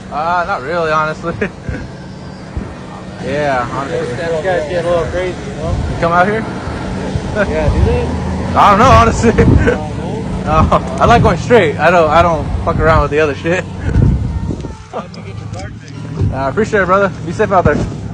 Not really, honestly. Yeah, honestly. Those guys get a little crazy, you know? You come out here? Yeah, do they? I don't know, honestly. I like going straight. I don't fuck around with the other shit. How'd you get your car fixed? I appreciate it, brother. Be safe out there.